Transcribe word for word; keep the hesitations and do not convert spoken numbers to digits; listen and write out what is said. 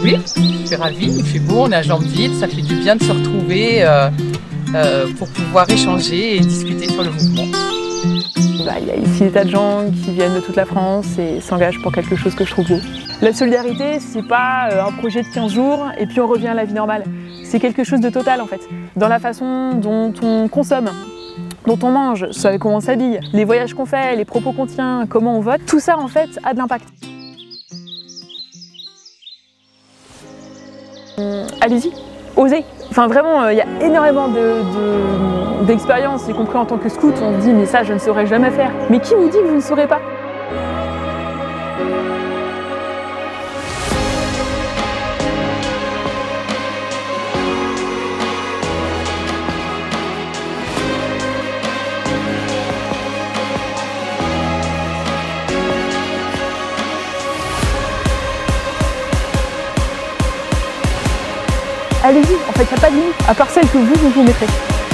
Oui, je suis ravie, il fait beau, on est à jambes vides, ça fait du bien de se retrouver euh, euh, pour pouvoir échanger et discuter sur le mouvement. Bah, il y a ici des tas de gens qui viennent de toute la France et s'engagent pour quelque chose que je trouve beau. La solidarité, c'est pas un projet de quinze jours et puis on revient à la vie normale. C'est quelque chose de total en fait, dans la façon dont on consomme, dont on mange, comment on s'habille, les voyages qu'on fait, les propos qu'on tient, comment on vote, tout ça en fait a de l'impact. Allez-y, osez. Enfin vraiment, il y a énormément d'expériences, de, de, y compris en tant que scout, on se dit mais ça je ne saurais jamais faire. Mais qui vous dit que vous ne saurez pas? Allez-y, en fait, il n'y a pas de limite, à part celle que vous, vous vous mettrez.